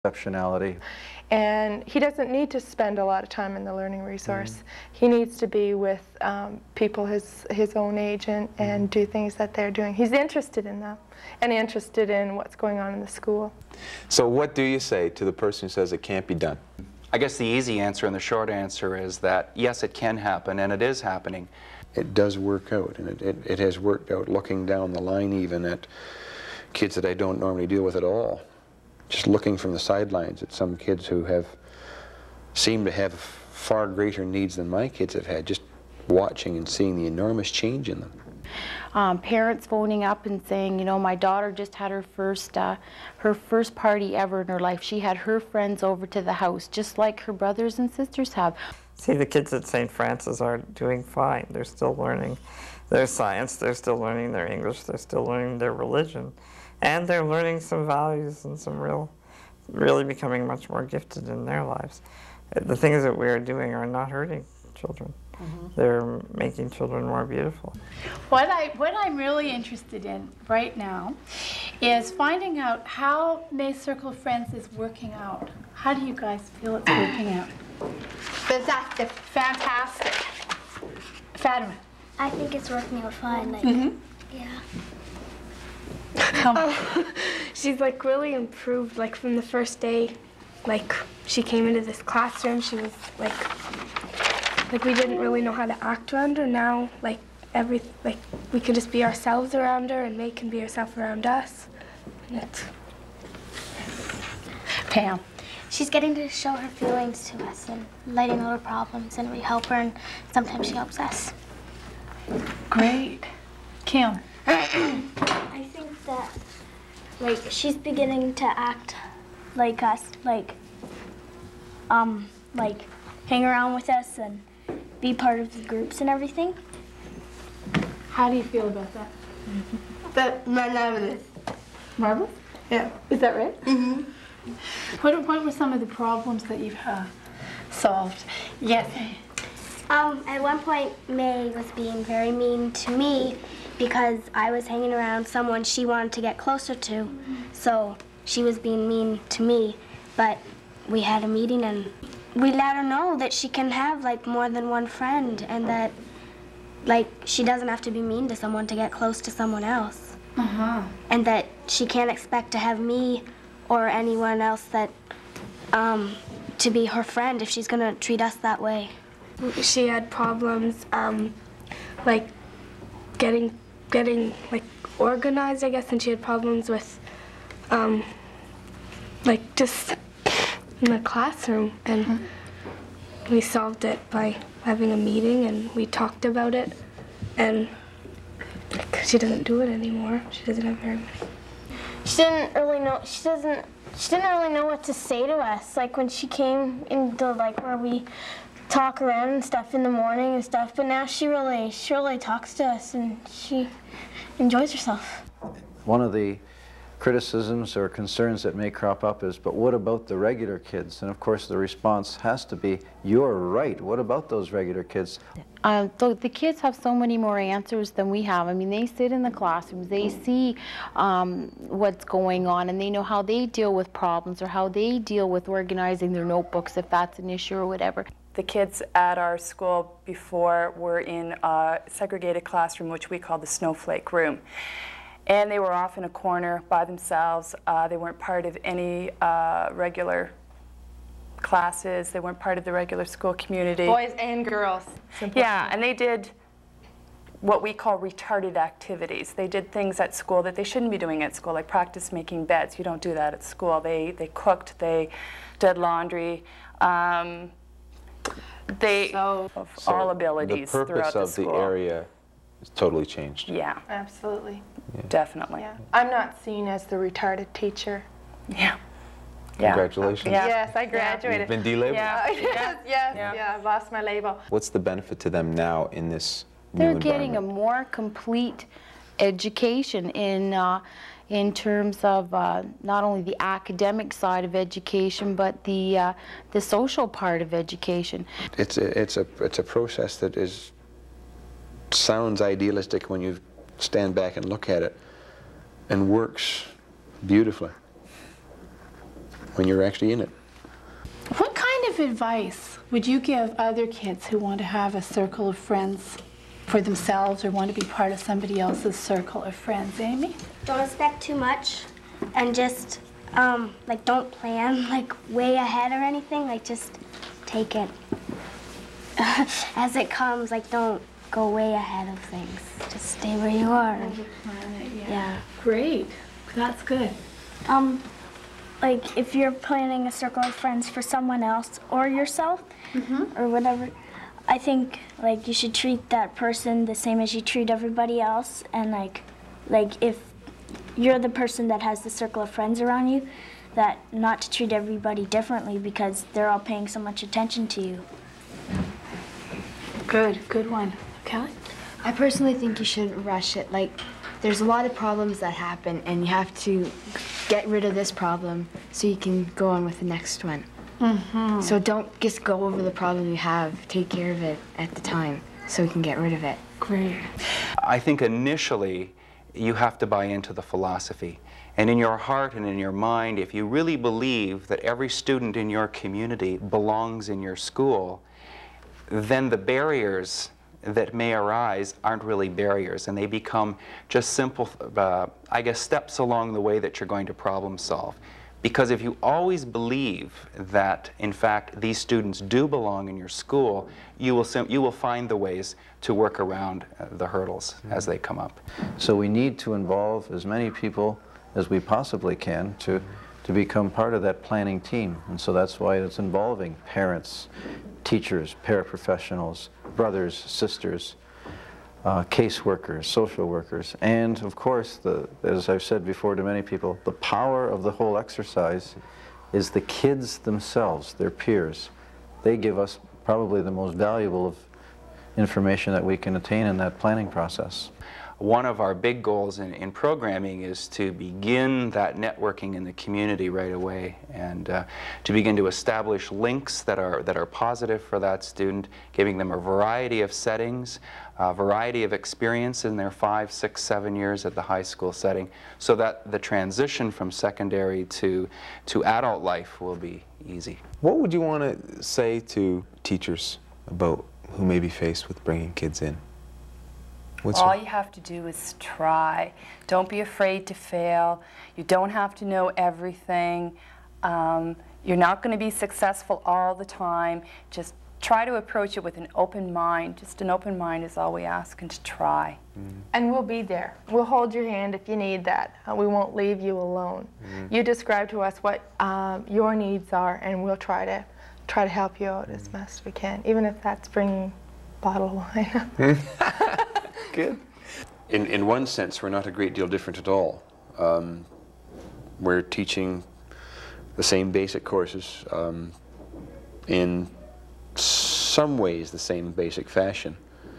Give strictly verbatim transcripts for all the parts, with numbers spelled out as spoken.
exceptionality. And he doesn't need to spend a lot of time in the learning resource. Mm-hmm. He needs to be with um, people his, his own age and, and do things that they're doing. He's interested in that and interested in what's going on in the school. So what do you say to the person who says it can't be done? I guess the easy answer and the short answer is that yes, it can happen, and it is happening. It does work out, and it, it, it has worked out looking down the line even at kids that I don't normally deal with at all. Just looking from the sidelines at some kids who have seem to have far greater needs than my kids have had, just watching and seeing the enormous change in them. Um, parents phoning up and saying, you know, my daughter just had her first, uh, her first party ever in her life. She had her friends over to the house, just like her brothers and sisters have. See, the kids at Saint Francis are doing fine. They're still learning their science, they're still learning their English, they're still learning their religion, and they're learning some values and some real, really becoming much more gifted in their lives. The things that we're doing are not hurting children. Mm-hmm. They're making children more beautiful. What, I, what I'm really interested in right now is finding out how May's Circle of Friends is working out. How do you guys feel it's working out? Fantastic. Fantastic. Fatima. I think it's working out fine. Like, mm-hmm. Yeah. Um, she's like really improved, like from the first day. Like she came into this classroom, she was like, like we didn't really know how to act around her. Now, like every, like we can just be ourselves around her, and May can be herself around us. And it's... Pam. She's getting to show her feelings to us and letting out her problems, and we help her, and sometimes she helps us. Great. Kim. I think that, like, she's beginning to act like us, like, um, like, hang around with us and be part of the groups and everything. How do you feel about that? Mm-hmm. That marvelous. Marvelous? Yeah. Is that right? Mm-hmm. What, what were some of the problems that you've uh, solved? Yes. Um, at one point, May was being very mean to me because I was hanging around someone she wanted to get closer to. Mm-hmm. So she was being mean to me, but we had a meeting and we let her know that she can have like more than one friend, and that like she doesn't have to be mean to someone to get close to someone else. Uh-huh. And that she can't expect to have me or anyone else that um, to be her friend if she's gonna treat us that way. She had problems um, like getting getting like organized, I guess, and she had problems with um, like just in the classroom, and mm-hmm. we solved it by having a meeting, and we talked about it, and she doesn't do it anymore. She doesn't have very many. She didn't really know. She doesn't. She didn't really know what to say to us. Like when she came into like where we talk around and stuff in the morning and stuff. But now she really, she really talks to us, and she enjoys herself. One of the criticisms or concerns that may crop up is, but what about the regular kids? And of course the response has to be, you're right, what about those regular kids? Uh, so the kids have so many more answers than we have. I mean, they sit in the classrooms, they see um, what's going on, and they know how they deal with problems or how they deal with organizing their notebooks if that's an issue or whatever. The kids at our school before were in a segregated classroom, which we call the snowflake room. And they were off in a corner by themselves. Uh, they weren't part of any uh, regular classes. They weren't part of the regular school community. Boys and girls. Simple. Yeah, and they did what we call retarded activities. They did things at school that they shouldn't be doing at school, like practice making beds. You don't do that at school. They, they cooked, they did laundry. Um, they, so, of so all abilities the throughout the school. The purpose of the area is totally changed. Yeah. Absolutely. Yeah. Definitely. Yeah. I'm not seen as the retarded teacher. Yeah. Congratulations. Yeah. Yes, I graduated. You've been delabeled. Yeah. yes, yes, yeah. yeah, I've lost my label. What's the benefit to them now in this They're new getting a more complete education in uh, in terms of uh, not only the academic side of education, but the uh, the social part of education. It's a, it's a it's a process that is sounds idealistic when you stand back and look at it, and works beautifully. when you're actually in it. What kind of advice would you give other kids who want to have a circle of friends for themselves or want to be part of somebody else's circle of friends? Amy? Don't expect too much, and just um, like don't plan like way ahead or anything. Like just take it as it comes. Like don't go way ahead of things. Just stay where you are. Yeah. Yeah. Great. That's good. Um, like if you're planning a circle of friends for someone else or yourself, mm-hmm. or whatever, I think like you should treat that person the same as you treat everybody else. And like, like if you're the person that has the circle of friends around you, that not to treat everybody differently because they're all paying so much attention to you. Good. Good one. Kelly? I personally think you shouldn't rush it. Like, there's a lot of problems that happen, and you have to get rid of this problem so you can go on with the next one. Mm-hmm. So don't just go over the problem you have. Take care of it at the time so you can get rid of it. Great. I think initially you have to buy into the philosophy. And in your heart and in your mind, if you really believe that every student in your community belongs in your school, then the barriers that may arise aren't really barriers, and they become just simple, uh, I guess, steps along the way that you're going to problem solve. Because if you always believe that, in fact, these students do belong in your school, you will, sim you will find the ways to work around uh, the hurdles mm-hmm. as they come up. So we need to involve as many people as we possibly can to, to become part of that planning team. And so that's why it's involving parents, teachers, paraprofessionals, brothers, sisters, uh, caseworkers, social workers, and of course, the, as I've said before to many people, the power of the whole exercise is the kids themselves, their peers. They give us probably the most valuable of information that we can attain in that planning process. One of our big goals in, in programming is to begin that networking in the community right away, and uh, to begin to establish links that are, that are positive for that student, giving them a variety of settings, a variety of experience in their five, six, seven years at the high school setting, so that the transition from secondary to, to adult life will be easy. What would you want to say to teachers about who may be faced with bringing kids in? What's All your... you have to do is try. Don't be afraid to fail. You don't have to know everything. Um, you're not going to be successful all the time. Just try to approach it with an open mind. Just an open mind is all we ask, and to try. Mm. And we'll be there. We'll hold your hand if you need that. Uh, we won't leave you alone. Mm. You describe to us what um, your needs are, and we'll try to try to help you out mm. as best we can, even if that's bringing a bottle of wine. Good. In, in one sense, we're not a great deal different at all. Um, we're teaching the same basic courses um, in some ways the same basic fashion.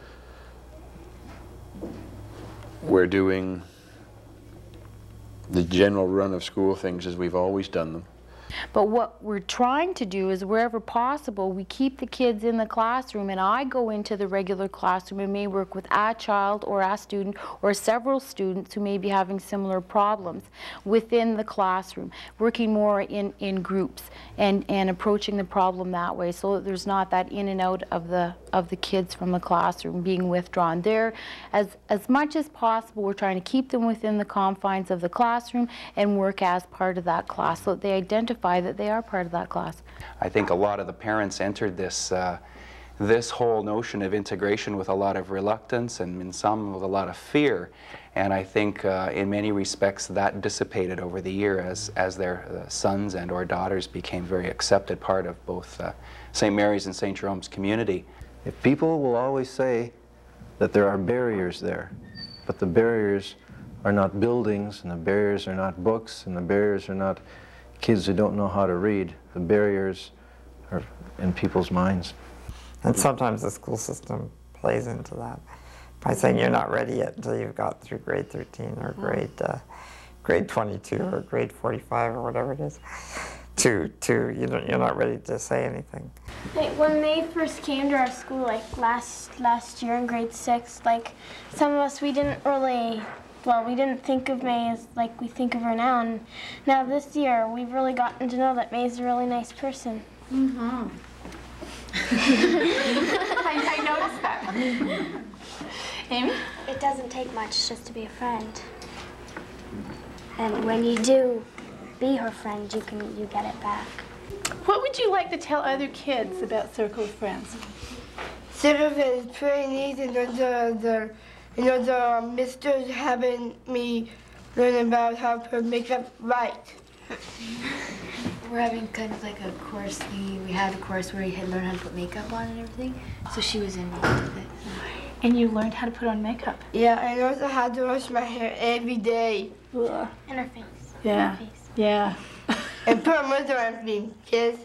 We're doing the general run of school things as we've always done them. But what we're trying to do is, wherever possible, we keep the kids in the classroom, and I go into the regular classroom and may work with a child or a student or several students who may be having similar problems within the classroom, working more in, in groups and, and approaching the problem that way, so that there's not that in and out of the, of the kids from the classroom being withdrawn. There, as, as much as possible, we're trying to keep them within the confines of the classroom and work as part of that class, so that they identify that they are part of that class. I think a lot of the parents entered this, uh, this whole notion of integration with a lot of reluctance, and in some with a lot of fear. And I think uh, in many respects that dissipated over the year as, as their uh, sons and or daughters became very accepted part of both uh, Saint Mary's and Saint Jerome's community. If people will always say that there are barriers there, but the barriers are not buildings, and the barriers are not books, and the barriers are not kids who don't know how to read. The barriers are in people's minds. And sometimes the school system plays into that by saying you're not ready yet until you've got through grade thirteen or grade uh, grade twenty-two or grade forty-five or whatever it is. To, to you don't, you're not ready to say anything. Like when they first came to our school, like last last year in grade six, like some of us, we didn't really well, we didn't think of May as like we think of her now. And now this year, we've really gotten to know that May's a really nice person. Mm-hmm. I, I noticed that. Amy? It doesn't take much just to be a friend. And when you do be her friend, you can you get it back. What would you like to tell other kids about Circle of Friends? Circle of Friends is pretty neat, and the, the, you know, the misters having me learn about how to make up right. We're having kind of like a course thingy. We had a course where you had learned how to put makeup on and everything, so she was involved with it. And you learned how to put on makeup? Yeah, and also how to wash my hair every day. Ugh. And her face. Yeah. Her face. Yeah. And put a mother on me, kids.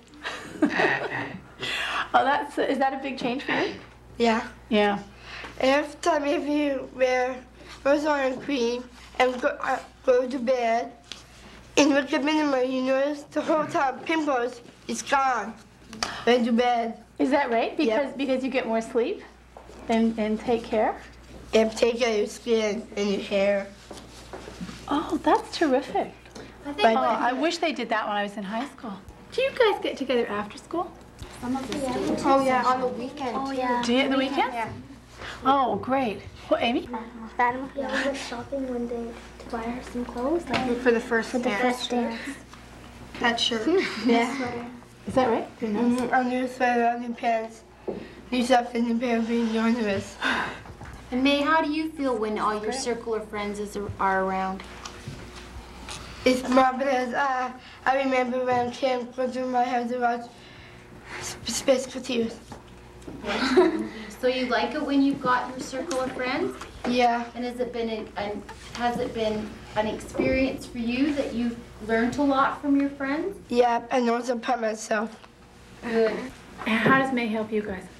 Oh, that's, is that a big change for you? Yeah. Yeah. And every time if you wear rose oil cream and go, uh, go to bed, and look at minimum, you notice the whole time pimples is gone. Went to bed. Is that right? Because Yep. because you get more sleep and, and take care? And take care of your skin and your hair. Oh, that's terrific. I think Oh, I wish they did that when I was in high school. Do you guys get together after school? Some of the students. Oh, yeah, on the weekend. Oh, yeah. Do you at the weekends? Yeah. Oh, great. Well, Amy? Fatima, yeah, we went shopping one day to buy her some clothes. Like For the first for the dance. first dance. That shirt. Yeah. Is that right? Mm-hmm. A new sweater, a new pants, new stuff, and new pair of green underwears. And May, how do you feel when all your circle of friends is, are around? It's marvelous. Uh, I remember when Kim was in my house to watch Space Fatigue. So you like it when you've got your circle of friends? Yeah. And has it been an, an, has it been an experience for you that you've learned a lot from your friends? Yeah, and also part myself. Good. And how does May help you guys?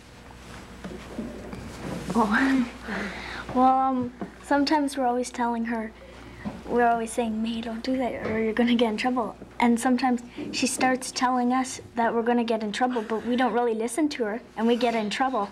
Oh. Well, um, sometimes we're always telling her, we're always saying, May, don't do that or you're gonna get in trouble. And sometimes she starts telling us that we're gonna get in trouble, but we don't really listen to her and we get in trouble.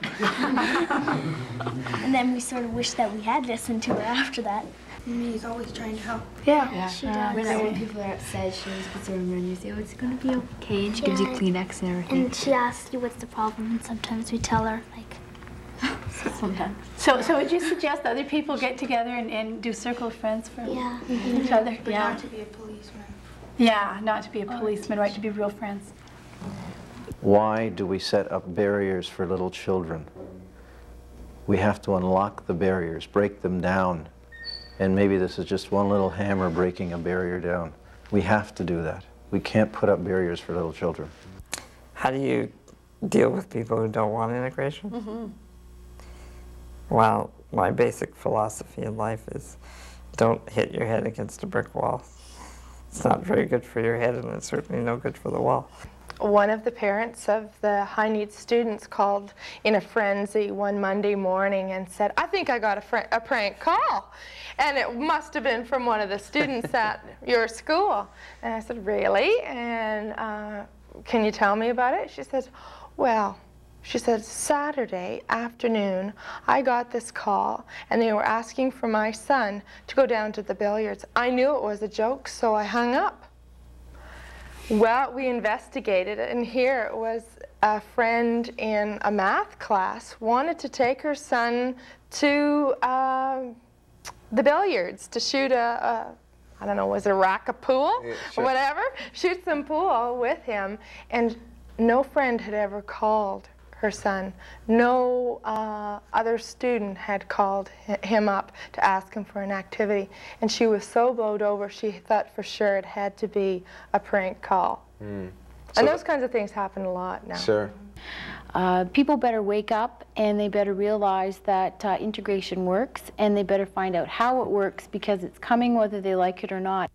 And then we sort of wish that we had listened to her after that. May's always trying to help. Yeah, yeah she uh, does. When people are upset, she always puts her arm around you and says, oh, it's gonna be okay, and she gives Yeah. you Kleenex and everything. And she asks you what's the problem, and sometimes we tell her, like, Sometimes. So, so would you suggest other people get together and, and do circle of friends for yeah. each other? But Yeah. not to be a policeman. Yeah, not to be a policeman, right? To be real friends. Why do we set up barriers for little children? We have to unlock the barriers, break them down. And maybe this is just one little hammer breaking a barrier down. We have to do that. We can't put up barriers for little children. How do you deal with people who don't want integration? Mm-hmm. Well, my basic philosophy in life is don't hit your head against a brick wall. It's not very good for your head, and it's certainly no good for the wall. One of the parents of the high needs students called in a frenzy one Monday morning and said, I think I got a, fr a prank call. And it must have been from one of the students at your school. And I said, really? And uh, can you tell me about it? She says, well, she said, Saturday afternoon, I got this call, and they were asking for my son to go down to the billiards. I knew it was a joke, so I hung up. Well, we investigated it, and here it was a friend in a math class wanted to take her son to uh, the billiards to shoot a, a, I don't know, was it a rack of pool Yeah, or sure. whatever? Shoot some pool with him, and no friend had ever called her son. No uh, other student had called him up to ask him for an activity. And she was so blowed over, she thought for sure it had to be a prank call. Mm. And those kinds of things happen a lot now. Sure. Uh, people better wake up and they better realize that uh, integration works, and they better find out how it works, because it's coming whether they like it or not.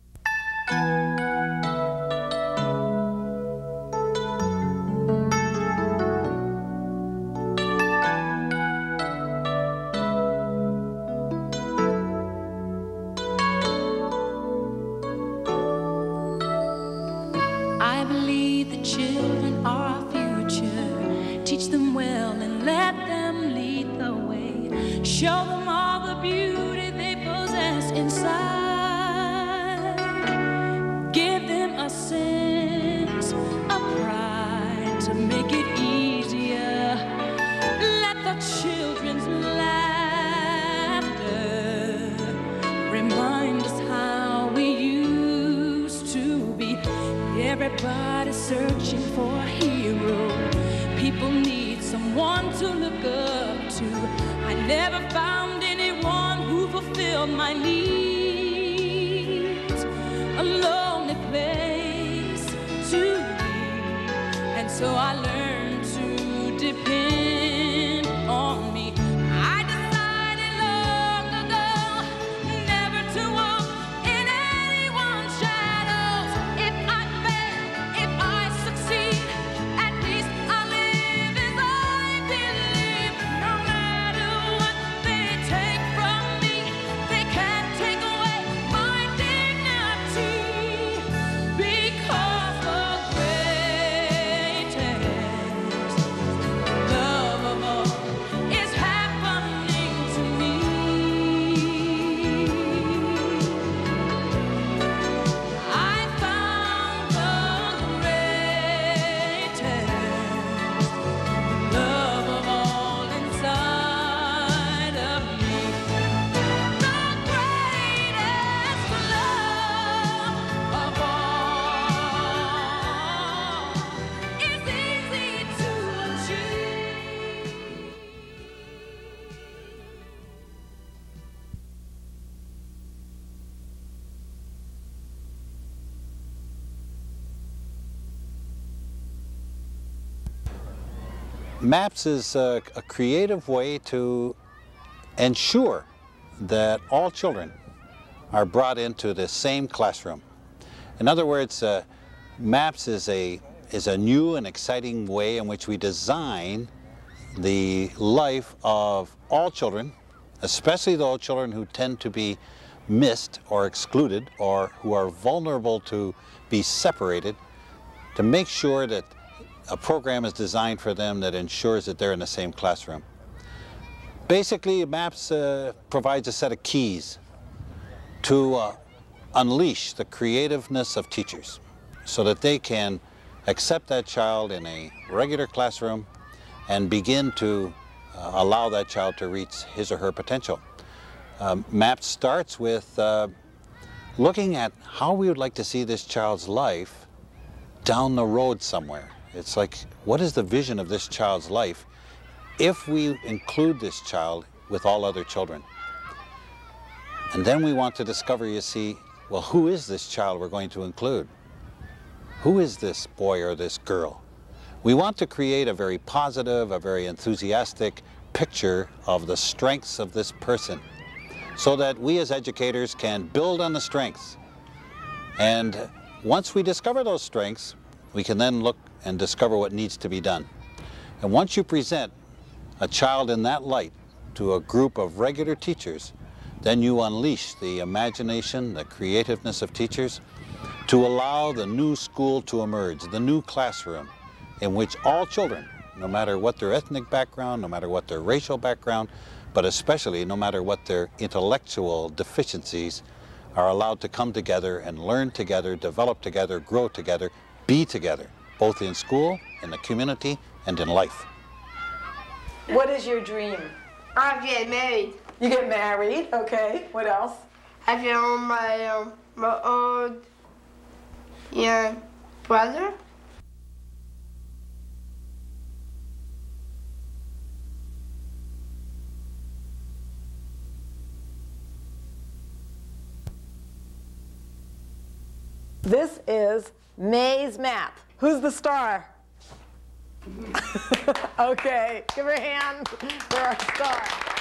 I believe the children are our future. Teach them well and let them lead the way. Show them all the beauty they possess to make it easier. Let the children's laughter remind us how we used to be. Everybody searching for a hero. People need someone to look up to. I never found anyone who fulfilled my needs. A lonely place to be, and so I learned to depend on me. I decided long ago never to walk in anyone's shadows. If I fail, if I succeed, at least I live as I believe. No matter what they take from me, they can't take away my dignity, because the greatest love of all is happening to me. I found the greatest love of all inside of me. The greatest love of all is easy to achieve. MAPS is a, a creative way to ensure that all children are brought into the same classroom. In other words, uh, MAPS is a, is a new and exciting way in which we design the life of all children, especially those children who tend to be missed or excluded or who are vulnerable to be separated, to make sure that a program is designed for them that ensures that they're in the same classroom. Basically, MAPS uh, provides a set of keys to uh, unleash the creativeness of teachers so that they can accept that child in a regular classroom and begin to uh, allow that child to reach his or her potential. Um, MAPS starts with uh, looking at how we would like to see this child's life down the road somewhere. It's like, what is the vision of this child's life if we include this child with all other children? And then we want to discover, you see, well, who is this child we're going to include? Who is this boy or this girl? We want to create a very positive, a very enthusiastic picture of the strengths of this person so that we as educators can build on the strengths. And once we discover those strengths, we can then look and discover what needs to be done. And once you present a child in that light to a group of regular teachers, then you unleash the imagination, the creativeness of teachers to allow the new school to emerge, the new classroom in which all children, no matter what their ethnic background, no matter what their racial background, but especially no matter what their intellectual deficiencies, are allowed to come together and learn together, develop together, grow together, be together, both in school, in the community, and in life. What is your dream? I get married. You get married, okay. What else? I feel my, um, my old young brother. This is May's map. Who's the star? Okay, give her a hand for our star.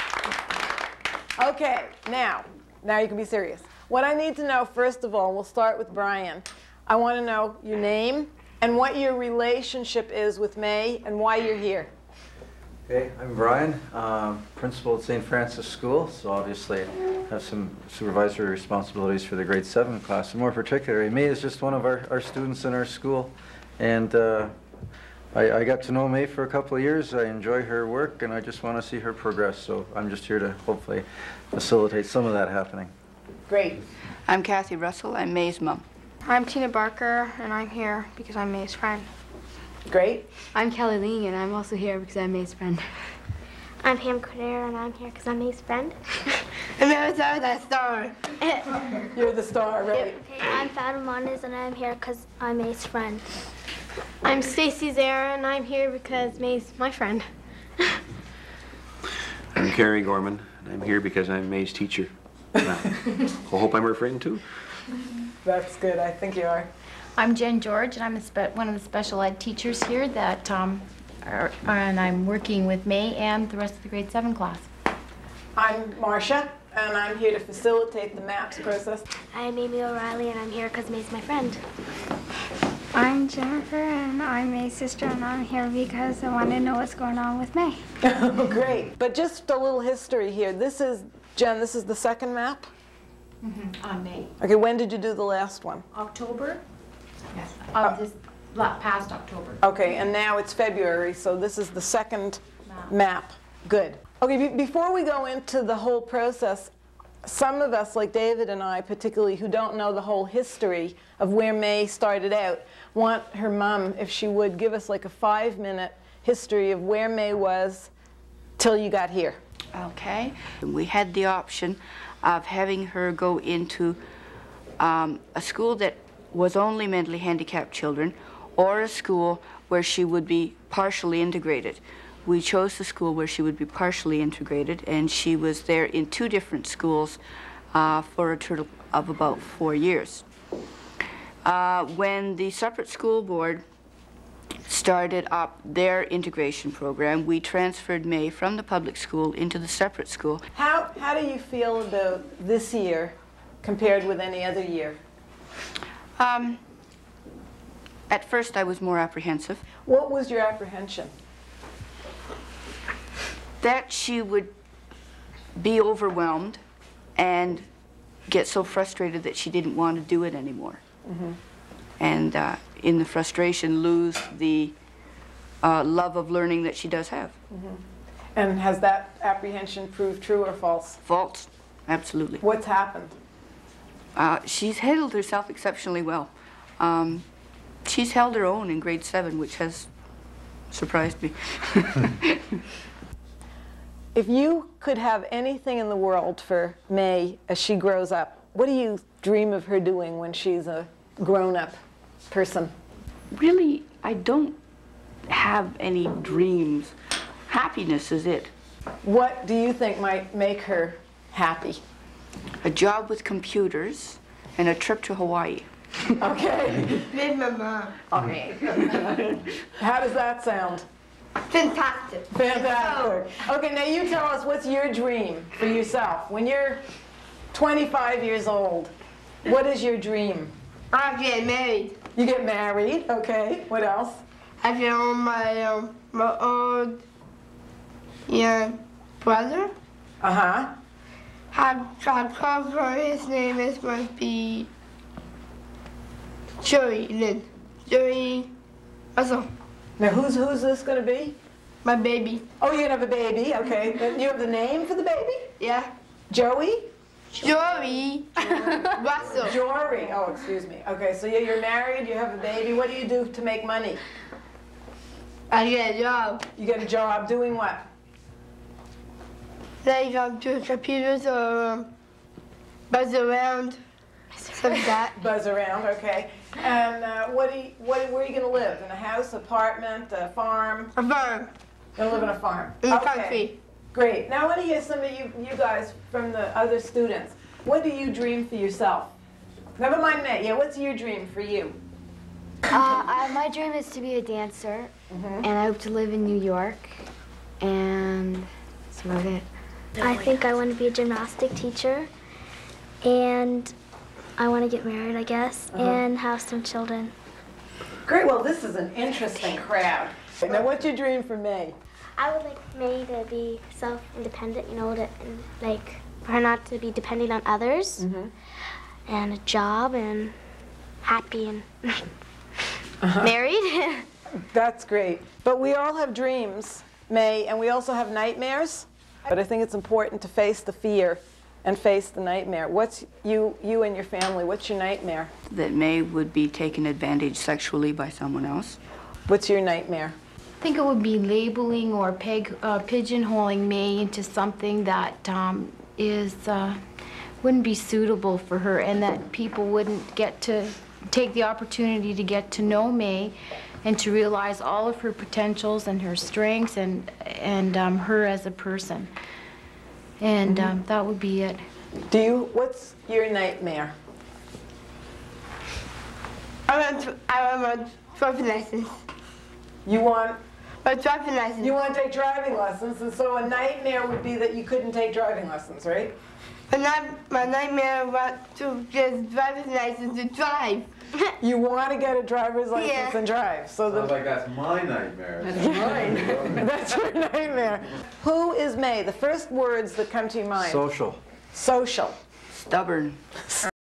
Okay, now, now you can be serious. What I need to know, first of all, we'll start with Brian. I want to know your name and what your relationship is with May and why you're here. Okay, I'm Brian, um, principal at Saint Francis School, so obviously I have some supervisory responsibilities for the grade seven class. And more particularly, May is just one of our, our students in our school, and uh, I, I got to know May for a couple of years. I enjoy her work, and I just want to see her progress, so I'm just here to hopefully facilitate some of that happening. Great. I'm Kathy Russell. I'm May's mom. I'm Tina Barker, and I'm here because I'm May's friend. Great. I'm Kelly Ling, and I'm also here because I'm May's friend. I'm Pam Cordero, and I'm here because I'm May's friend. And I was that star. You're the star, right? I'm Fatima Mondes, and I'm here because I'm May's friend. I'm Stacy Zara, and I'm here because May's my friend. I'm Carrie Gorman, and I'm here because I'm May's teacher. I hope I'm her friend too. That's good, I think you are. I'm Jen George, and I'm a spe one of the special ed teachers here that, um, are, and I'm working with May and the rest of the grade seven class. I'm Marcia, and I'm here to facilitate the MAPS process. I'm Amy O'Reilly, and I'm here because May's my friend. I'm Jennifer, and I'm May's sister, and I'm here because I want to know what's going on with May. Oh, great. But just a little history here. This is, Jen, this is the second map? Mm-hmm. On May. Okay, when did you do the last one? October? Yes. Of this la- past October. Okay, and now it's February, so this is the second map. map. Good. Okay, be before we go into the whole process, some of us, like David and I particularly, who don't know the whole history of where May started out, want her mom, if she would, give us like a five-minute history of where May was till you got here. Okay. We had the option of having her go into um, a school that was only mentally handicapped children, or a school where she would be partially integrated. We chose the school where she would be partially integrated, and she was there in two different schools uh, for a total of about four years. Uh, when the separate school board started up their integration program, we transferred May from the public school into the separate school. How, how do you feel about this year compared with any other year? Um, at first I was more apprehensive. What was your apprehension? That she would be overwhelmed and get so frustrated that she didn't want to do it anymore. Mm-hmm. And uh, in the frustration lose the uh, love of learning that she does have. Mm-hmm. And has that apprehension proved true or false? False, absolutely. What's happened? Uh, she's handled herself exceptionally well. Um, she's held her own in grade seven, which has surprised me. If you could have anything in the world for May as she grows up, what do you dream of her doing when she's a grown-up person? Really, I don't have any dreams. Happiness is it. What do you think might make her happy? A job with computers and a trip to Hawaii. Okay. With my mom. Okay. How does that sound? Fantastic. Fantastic. Okay, now you tell us, what's your dream for yourself? When you're twenty-five years old, what is your dream? I get married. You get married, okay. What else? I get on my, um, my old young brother. Uh-huh. I've got called for his name is must be Joey Lynn. Joey also. Now who's who's this gonna be? My baby. Oh, you're gonna have a baby, okay. You have the name for the baby? Yeah. Joey? Joey Russell. Jory. Oh, excuse me. Okay, so yeah, you're married, you have a baby. What do you do to make money? I get a job. You get a job doing what? Like um, doing computers or um, buzz around, stuff like that. Buzz around, okay. And uh, what do you, what, where are you going to live? In a house, apartment, a farm? A farm. You're going to live in a farm? In the okay. country. Great. Now I want to hear some of you, you guys from the other students. What do you dream for yourself? Never mind that. Yeah, what's your dream for you? Uh, I, my dream is to be a dancer, mm-hmm. and I hope to live in New York, and that's about it. I think I want to be a gymnastic teacher, and I want to get married, I guess, uh-huh. and have some children. Great. Well, this is an interesting crowd. Now, what's your dream for May? I would like May to be self-independent, you know, to, and, like, for her not to be depending on others, mm-hmm. and a job, and happy, and uh-huh. married. That's great. But we all have dreams, May, and we also have nightmares. But I think it's important to face the fear and face the nightmare. What's you, you and your family, what's your nightmare? That May would be taken advantage sexually by someone else. What's your nightmare? I think it would be labeling or peg, uh, pigeonholing May into something that um, is uh, wouldn't be suitable for her, and that people wouldn't get to take the opportunity to get to know May and to realize all of her potentials and her strengths and and um, her as a person. And Mm-hmm. um, that would be it. Do you? What's your nightmare? I want to, I want my driving license. You want? My driving license. You want to take driving lessons, and so a nightmare would be that you couldn't take driving lessons, right? My, night, my nightmare was to get a driver's license to drive. You want to get a driver's license Yeah. and drive. So Sounds the, like that's my nightmare. That's mine. That's your nightmare. Who is May? The first words that come to your mind. Social. Social. Stubborn.